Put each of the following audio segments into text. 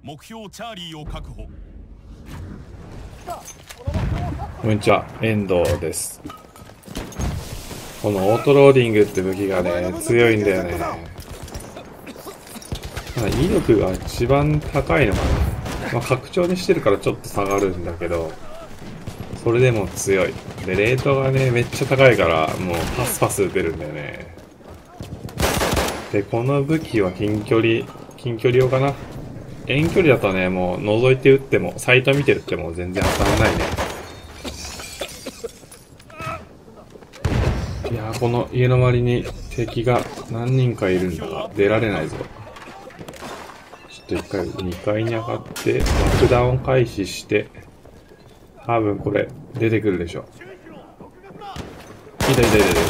目標チャーリーを確保。 こんにちは、遠藤です。このオートローディングって武器がね、強いんだよね。威力が一番高いのかな。拡張にしてるからちょっと下がるんだけど、それでも強い。で、レートがね、めっちゃ高いから、もうパスパス撃てるんだよね。で、この武器は近距離用かな。遠距離だとね、もう覗いて撃っても、サイト見て撃っても全然当たらないね。いやー、この家の周りに敵が何人かいるんだが、出られないぞ。ちょっと一回2階に上がって、爆弾を開始して、多分これ、出てくるでしょ。いた。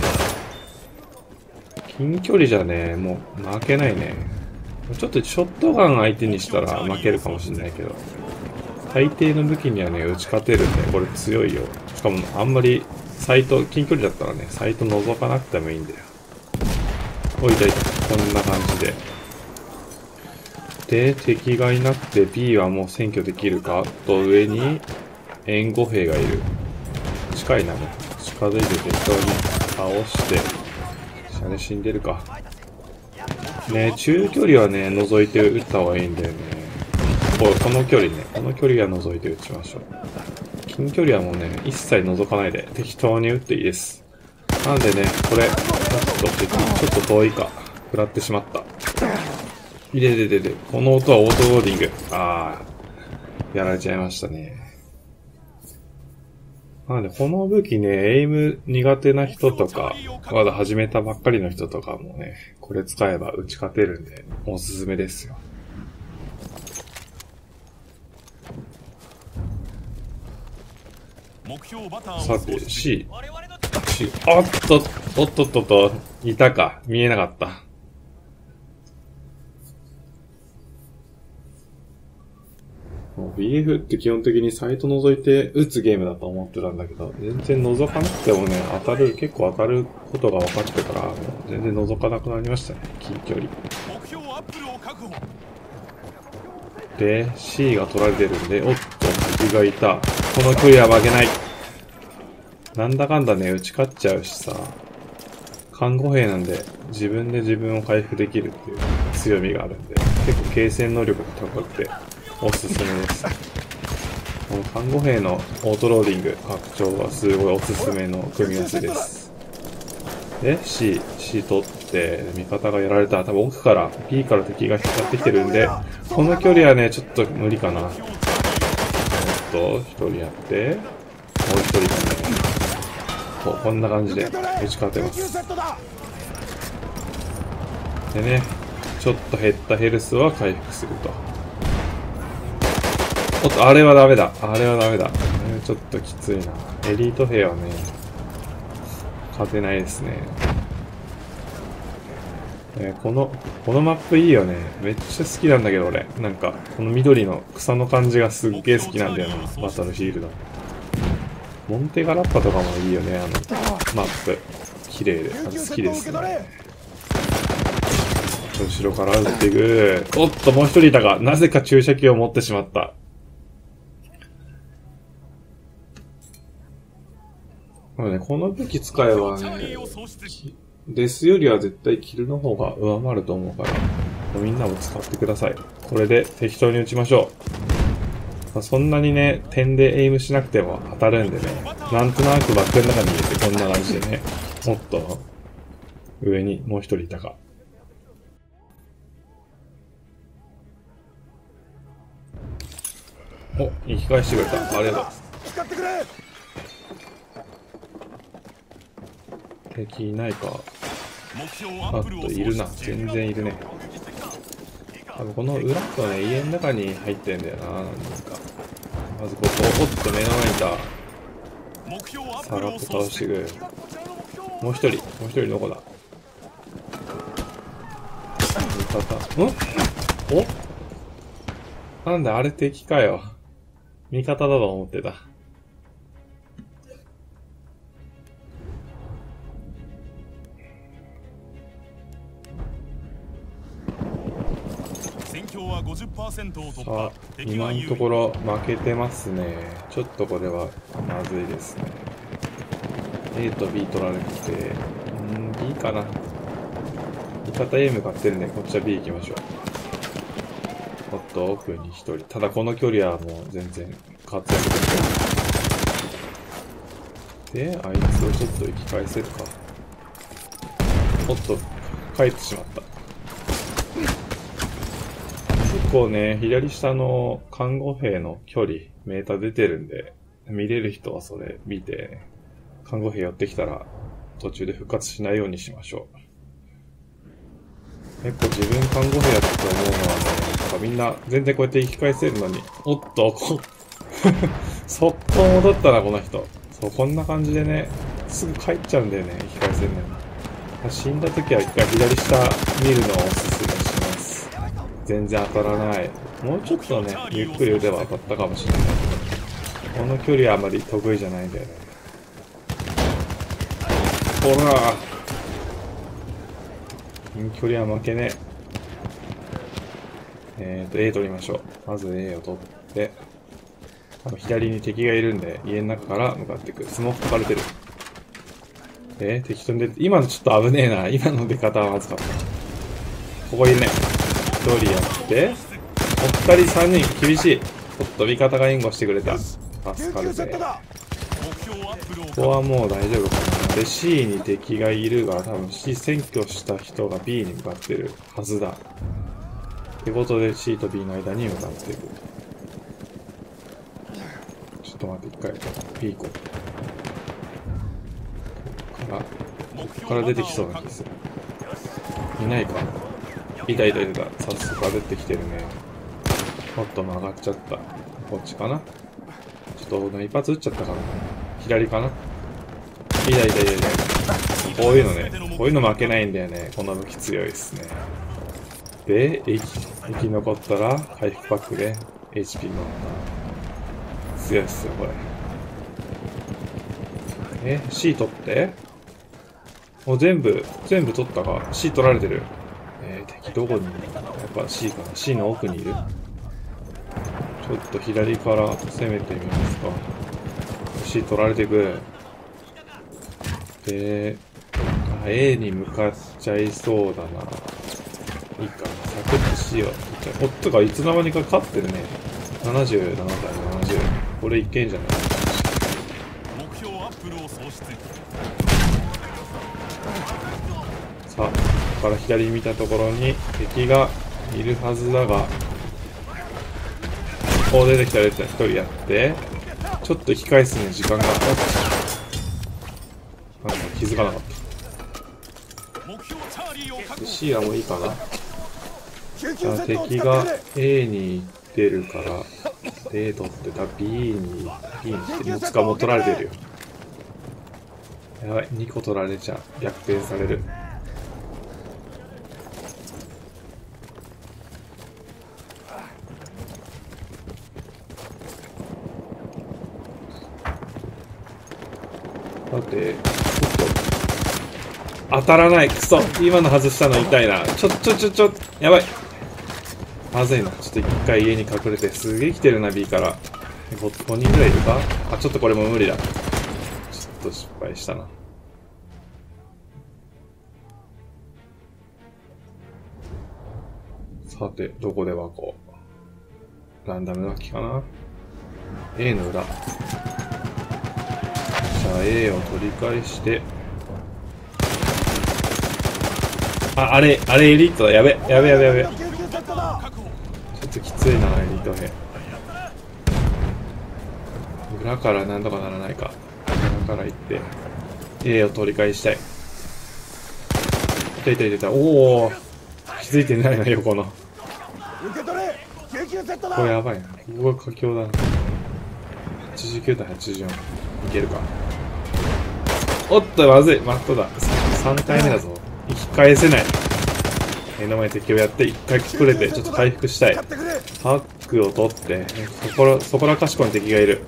近距離じゃね、もう負けないね。ちょっとショットガン相手にしたら負けるかもしれないけど、大抵の武器にはね、打ち勝てるんで、これ強いよ。しかもあんまり、近距離だったらね、サイト覗かなくてもいいんだよ。おいた。こんな感じで。で、敵がいなくて B はもう占拠できるかと上に援護兵がいる。近いなね。近づいて適当に倒して、シャレ死んでるか。ね、中距離はね、覗いて撃った方がいいんだよね。この距離ね、この距離は覗いて撃ちましょう。近距離はもうね、一切覗かないで適当に撃っていいです。なんでね、これ、ちょっと遠いか。食らってしまった。この音はオートローディング。やられちゃいましたね。なので、この武器ね、エイム苦手な人とか、まだ始めたばっかりの人とかもね、これ使えば打ち勝てるんで、おすすめですよ。さて、C。おっと、いたか。見えなかった。BF って基本的にサイト覗いて撃つゲームだと思ってたんだけど、全然覗かなくてもね、結構当たることが分かってから、全然覗かなくなりましたね、近距離。で、C が取られてるんで、おっと、敵がいた。この距離は負けない。なんだかんだね、打ち勝っちゃうしさ、看護兵なんで自分で自分を回復できるっていう強みがあるんで、結構継戦能力が高くておすすめです。この看護兵のオートローディング拡張はすごいおすすめの組み合わせです。で、C 取って、味方がやられた。多分奥から、B から敵が引っ張ってきてるんで、この距離はね、ちょっと無理かな。一人やって、もう一人かね。こんな感じで打ち勝てます。でね、ちょっと減ったヘルスは回復すると。おっと、あれはダメだ。ちょっときついな。エリート兵はね、勝てないですね。このマップいいよね。めっちゃ好きなんだけど俺。なんか、この緑の草の感じがすっげえ好きなんだよな。バトルフィールド。モンテガラッパとかもいいよね、マップ。綺麗で。好きですね。後ろから撃っていく。おっと、もう一人いたが、なぜか注射器を持ってしまった。この武器使えばね、デスよりは絶対キルの方が上回ると思うから、みんなも使ってください。これで適当に撃ちましょう。そんなにね、点でエイムしなくても当たるんでね、なんとなくバッグの中に入れてこんな感じでね、もっと上にもう一人いたか。お、生き返してくれた。ありがとう。敵いないか。あっと、いるな。全然いるね。多分この裏とね、家の中に入ってんだよな、なんか。まずここ、おっと目の前にいた。さらっと倒してくる。もう一人どこだ。味方。お？なんだ、あれ敵かよ。味方だと思ってた。 50%を突さ破。 あ、 敵は優位。 今のところ負けてますね。ちょっとこれはまずいですね。A と B 取られてて、B かな。味方 A 向かってるんで、こっちは B 行きましょう。おっと、奥に1人。ただこの距離はもう全然活躍できない。で、あいつをちょっと生き返せるか。おっと、帰ってしまった。結構ね、左下の看護兵の距離、メーター出てるんで、見れる人はそれ見て、看護兵寄ってきたら途中で復活しないようにしましょう。結構自分看護兵やったと思うのはね、なんかみんな全然こうやって生き返せるのに、おっと、そっと戻ったな、この人。そう、こんな感じでね、すぐ帰っちゃうんだよね、生き返せるのに。死んだ時は一回左下見るのをおすすめします。全然当たらない。もうちょっとね、ゆっくり打てば当たったかもしれないけど、この距離はあまり得意じゃないんだよね。ほら近距離は負けねえ。A 取りましょう。まず A を取って、左に敵がいるんで、家の中から向かっていく。スモーク解かれてる。敵飛んでる。今のちょっと危ねえな。今の出方はまずかった。ここにね、1人やって、お二人3人、厳しい。おっと、味方が援護してくれた。助かるぜ。ここはもう大丈夫かな。で、C に敵がいるが、多分 C 占拠した人が B に向かってるはずだ。ってことで C と B の間に向かっていく。ちょっと待って、一回 B 行こう。こっから出てきそうな気がする。いないか。いた。早速出てきてるね。もっと曲がっちゃった。こっちかな。ちょっと一発撃っちゃったかな。左かな。いた。こういうの負けないんだよね。この武器強いですね。で、生き残ったら回復パックで HP も強いっすよ、これ。C 取ってもう全部取ったか。C 取られてる。敵どこにいるの？やっぱ C かな。C の奥にいる。ちょっと左から攻めてみますか。C 取られていく。で、A に向かっちゃいそうだな。いいかな。サクッと C を取っちゃう。おっとか、いつの間にか勝ってるね。77対70。これいけんじゃない？ 目標アップルを喪失。 さあ、ここから左見たところに敵がいるはずだが、こう出てきたやつは1人やって、ちょっと引き返すのに時間があった。なんか気づかなかった。C はもういいかな。敵が A に行ってるから、A 取ってた B に来て、もつかも取られてるよ。やばい、2個取られちゃう。逆転される。だって、当たらない。くそ。今の外したの痛いな。やばい。まずいな。ちょっと一回家に隠れて。すげえ来てるな、B から。5人ぐらいいるか？あ、ちょっとこれも無理だ。ちょっと失敗したな。さて、どこではこう。ランダムな機かな？ A の裏。じゃあ A を取り返して、あれエリートだ。やべ。ちょっときついな、エリート兵。裏からなんとかならないか。裏から行って、A を取り返したい。いた。おお、気づいてないな、横の。これやばいな。ここが佳境だな。89対84。いけるか。おっと、まずい。マットだ。3回目だぞ。生き返せない。目の前敵をやって1回隠れてちょっと回復したい。パックを取ってそこらかしこに敵がいる。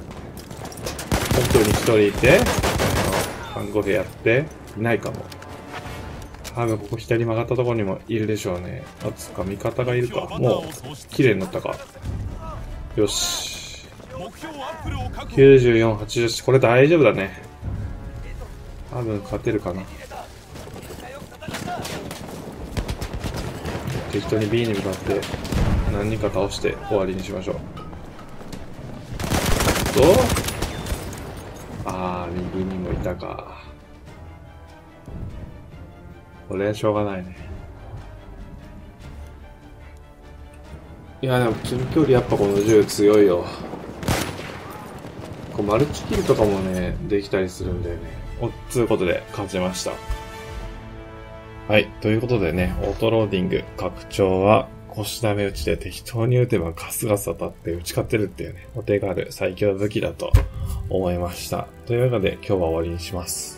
奥に1人いて看護兵やっていないかも。 多分ここ左曲がったところにもいるでしょうね。あ、つか味方がいるか。もう、綺麗になったか。よし。94、80、これ大丈夫だね。多分勝てるかな。適当に B に向かって何人か倒して終わりにしましょう。右にもいたか。これはしょうがないね。いや、でも近距離やっぱこの銃強いよ。こうマルチキルとかもね、できたりするんだよね。つうことで勝ちました。はい。ということでね、オートローディング拡張は腰ダメ打ちで適当に撃てばガスガス当たって打ち勝てるっていうね、お手軽最強武器だと思いました。というわけで今日は終わりにします。